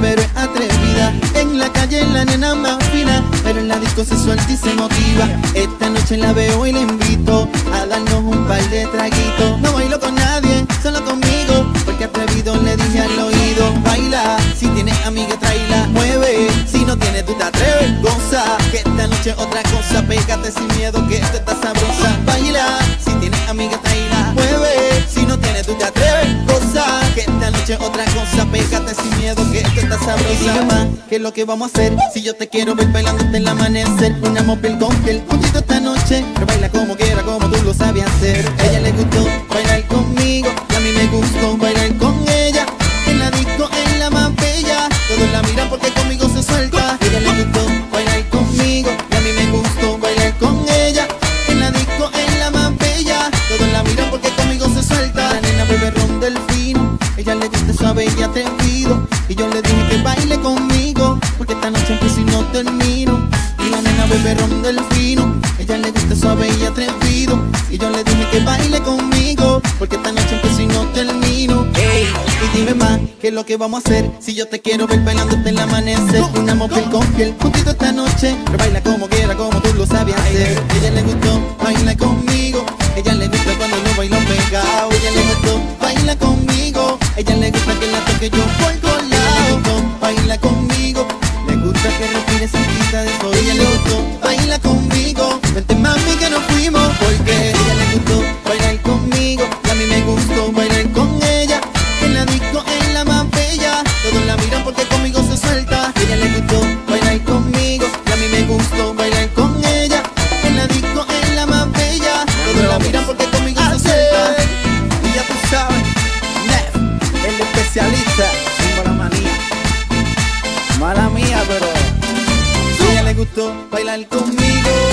pero es atrevida. En la calle la nena más fina, pero en la disco se suelta y se motiva. Esta noche la veo y la invito a darnos un par de traguitos. No bailo con nadie, solo conmigo, porque atrevido le dije al oído. Baila, si tienes amiga tráela. Mueve, si no tienes tú te atreves. Goza, que esta noche otra cosa. Pégate sin miedo que esto está sabrosa. Baila, si tienes amiga tráela. Mueve, si no tienes tú te atreves. Goza, que esta noche otra cosa. Pégate sin miedo que esto está sabrosa. Y dime más, ¿qué es lo que vamos a hacer? Si yo te quiero ver bailando hasta el amanecer. Una piel con piel, juntito esta noche. Pero baila como quiera, como tú lo sabes hacer. A ella le gustó bailar conmigo y a mí me gustó bailar con ella. En la disco es la más bella, todos la miran porque conmigo se suelta. A ella le gustó bailar conmigo y a mí me gustó bailar con ella. En la disco es la más bella, todos la miran porque conmigo se suelta. La nena bebe ron del fino, ella le gusta suave y atrevido. Y yo le dije que baile conmigo, porque esta noche empiezo y no termino. Y la nena bebe ron del fino, ella le gusta suave y atrevido. Y yo le dije que baile conmigo, porque esta noche empiezo y no termino. Ey, y dime más, ¿qué es lo que vamos a hacer? Si yo te quiero ver bailando hasta el amanecer. Una piel con piel, juntito esta noche. Pero baila como quiera, como tú lo sabes hacer. A ella le gustó baila conmigo, ella le gusta cuando lo bailo pegado. Ella le gustó baila conmigo, ella le gusta que la toque yo por todos lados. Baila conmigo, le gusta que respire cerquita de eso. Ella le gustó baila conmigo, vente mami que nos fuimos. Porque a ella le gustó bailar conmigo y a mí me gustó bailar con ella. En la disco es la más bella, todos la miran porque conmigo se suelta. A ella le gustó bailar conmigo y a mí me gustó bailar con ella. En la disco es la más bella, todos la miran porque conmigo se suelta. Y ya tú sabes, Nef, el especialista, sin mala manía. Mala mía, pero a ella le gustó bailar conmigo.